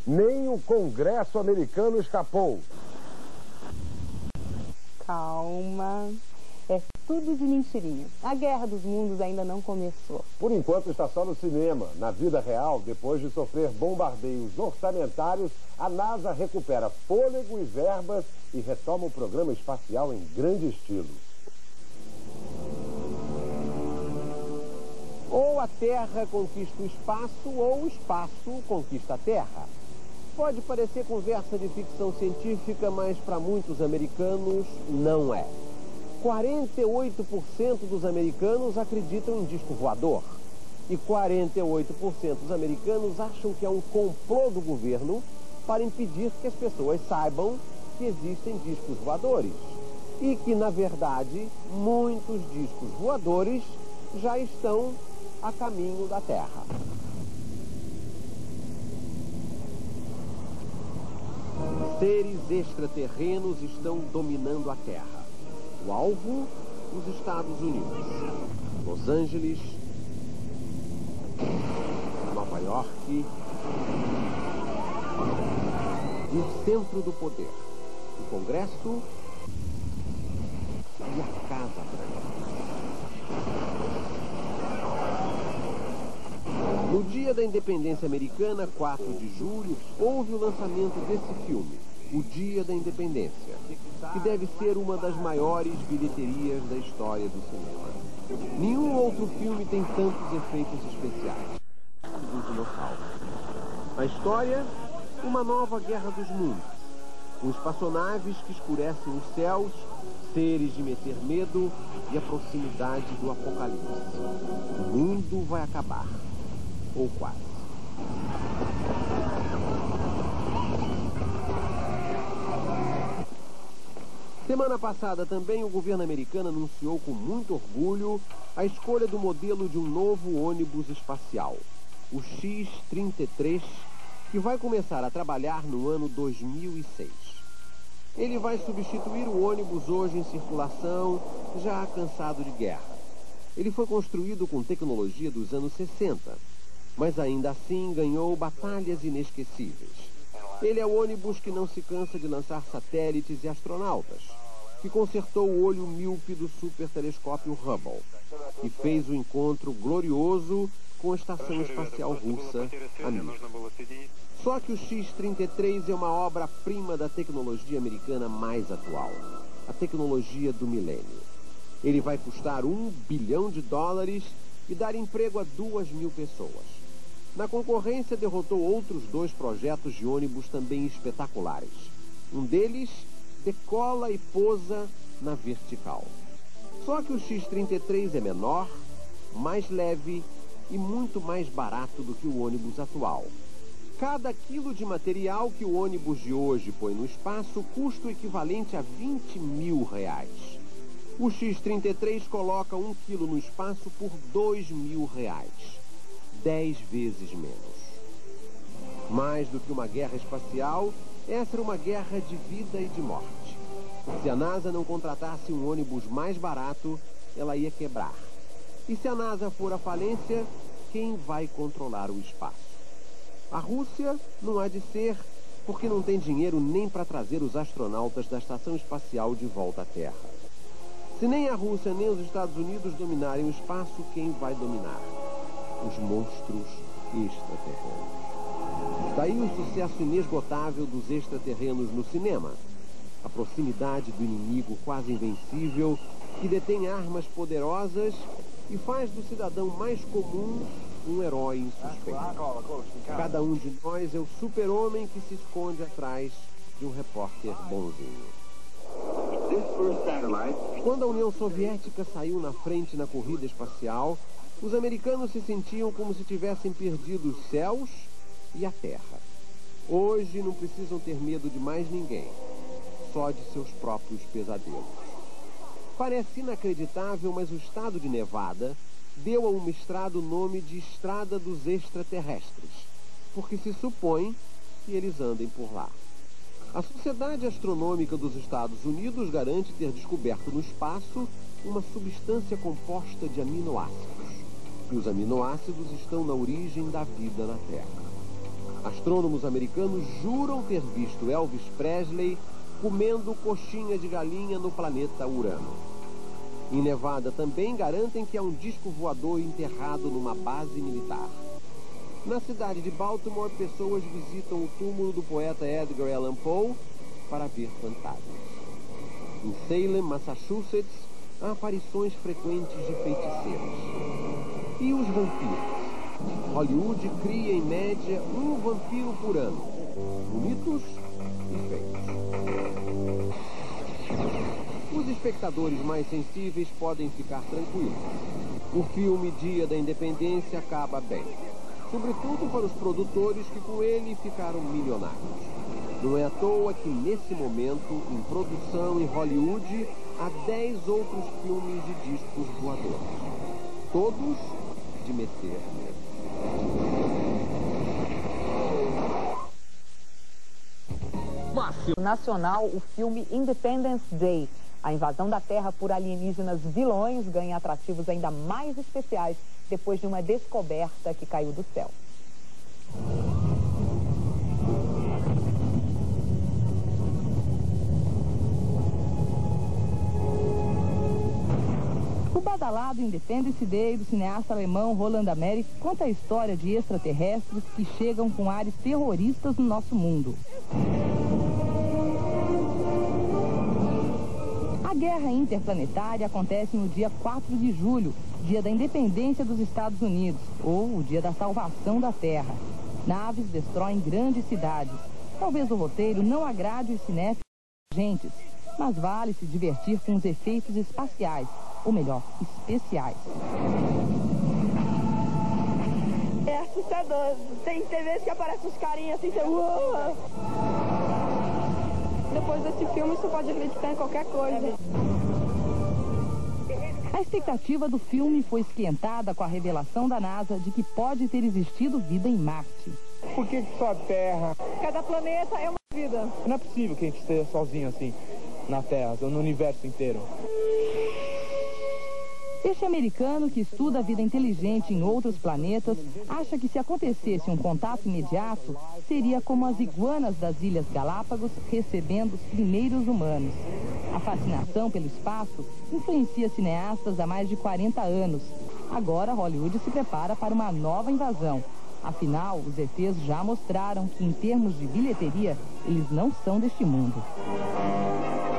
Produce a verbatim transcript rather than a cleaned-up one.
Nem o Congresso americano escapou. Calma. É tudo de mentirinha. A Guerra dos Mundos ainda não começou. Por enquanto está só no cinema. Na vida real, depois de sofrer bombardeios orçamentários, a NASA recupera fôlego e verbas e retoma o programa espacial em grande estilo. Ou a Terra conquista o espaço, ou o espaço conquista a Terra. Pode parecer conversa de ficção científica, mas para muitos americanos não é. quarenta e oito por cento dos americanos acreditam em disco voador. E quarenta e oito por cento dos americanos acham que é um complô do governo para impedir que as pessoas saibam que existem discos voadores. E que, na verdade, muitos discos voadores já estão a caminho da Terra. Seres extraterrenos estão dominando a Terra. O alvo, os Estados Unidos. Los Angeles, Nova York, o centro do poder. O Congresso e a Casa Branca. No dia da independência americana, quatro de julho, houve o lançamento desse filme, O Dia da Independência, que deve ser uma das maiores bilheterias da história do cinema. Nenhum outro filme tem tantos efeitos especiais. Dos dinossauros. A história, uma nova guerra dos mundos, com espaçonaves que escurecem os céus, seres de meter medo e a proximidade do apocalipse. O mundo vai acabar. Ou quase. Semana passada também o governo americano anunciou com muito orgulho a escolha do modelo de um novo ônibus espacial, o X trinta e três, que vai começar a trabalhar no ano dois mil e seis. Ele vai substituir o ônibus hoje em circulação, já cansado de guerra. Ele foi construído com tecnologia dos anos sessenta. Mas ainda assim ganhou batalhas inesquecíveis. Ele é o ônibus que não se cansa de lançar satélites e astronautas, que consertou o olho míope do supertelescópio Hubble, e fez o encontro glorioso com a Estação Espacial Russa, a Mir. Só que o X trinta e três é uma obra-prima da tecnologia americana mais atual, a tecnologia do milênio. Ele vai custar um bilhão de dólares e dar emprego a duas mil pessoas. Na concorrência, derrotou outros dois projetos de ônibus também espetaculares. Um deles decola e pousa na vertical. Só que o X trinta e três é menor, mais leve e muito mais barato do que o ônibus atual. Cada quilo de material que o ônibus de hoje põe no espaço custa o equivalente a vinte mil reais. O X trinta e três coloca um quilo no espaço por dois mil reais. Dez vezes menos. Mais do que uma guerra espacial, essa era uma guerra de vida e de morte. Se a NASA não contratasse um ônibus mais barato, ela ia quebrar. E se a NASA for à falência, quem vai controlar o espaço? A Rússia não há de ser, porque não tem dinheiro nem para trazer os astronautas da Estação Espacial de volta à Terra. Se nem a Rússia nem os Estados Unidos dominarem o espaço, quem vai dominar? Os monstros extraterrenos. Daí o sucesso inesgotável dos extraterrenos no cinema. A proximidade do inimigo quase invencível, que detém armas poderosas e faz do cidadão mais comum um herói insuspeito. Cada um de nós é o super-homem que se esconde atrás de um repórter bonzinho. Quando a União Soviética saiu na frente na corrida espacial, os americanos se sentiam como se tivessem perdido os céus e a terra. Hoje não precisam ter medo de mais ninguém, só de seus próprios pesadelos. Parece inacreditável, mas o estado de Nevada deu a uma estrada o nome de Estrada dos Extraterrestres, porque se supõe que eles andem por lá. A Sociedade Astronômica dos Estados Unidos garante ter descoberto no espaço uma substância composta de aminoácidos. E os aminoácidos estão na origem da vida na Terra. Astrônomos americanos juram ter visto Elvis Presley comendo coxinha de galinha no planeta Urano. Em Nevada também garantem que há um disco voador enterrado numa base militar. Na cidade de Baltimore, pessoas visitam o túmulo do poeta Edgar Allan Poe para ver fantasmas. Em Salem, Massachusetts, há aparições frequentes de feiticeiros. E os vampiros? Hollywood cria, em média, um vampiro por ano. Bonitos e feios. Os espectadores mais sensíveis podem ficar tranquilos. O filme Dia da Independência acaba bem. Sobretudo para os produtores que com ele ficaram milionários. Não é à toa que, nesse momento, em produção em Hollywood, há dez outros filmes de discos voadores. Todos de meter medo. Nacional, o filme Independence Day. A invasão da Terra por alienígenas vilões ganha atrativos ainda mais especiais depois de uma descoberta que caiu do céu. O badalado Independence Day do cineasta alemão Roland Emmerich conta a história de extraterrestres que chegam com ares terroristas no nosso mundo. A guerra interplanetária acontece no dia quatro de julho, dia da independência dos Estados Unidos, ou o dia da salvação da Terra. Naves destroem grandes cidades. Talvez o roteiro não agrade os cinéfilos agentes, mas vale se divertir com os efeitos espaciais, ou melhor, especiais. É assustador. Tem, tem vezes que aparecem uns carinhas assim, você... Uou! Depois desse filme, você pode acreditar em qualquer coisa. A expectativa do filme foi esquentada com a revelação da NASA de que pode ter existido vida em Marte. Por que só a Terra? Cada planeta é uma vida. Não é possível que a gente esteja sozinho assim, na Terra, ou no universo inteiro. Este americano, que estuda a vida inteligente em outros planetas, acha que se acontecesse um contato imediato, seria como as iguanas das Ilhas Galápagos recebendo os primeiros humanos. A fascinação pelo espaço influencia cineastas há mais de quarenta anos. Agora, Hollywood se prepara para uma nova invasão. Afinal, os E Tês já mostraram que, em termos de bilheteria, eles não são deste mundo.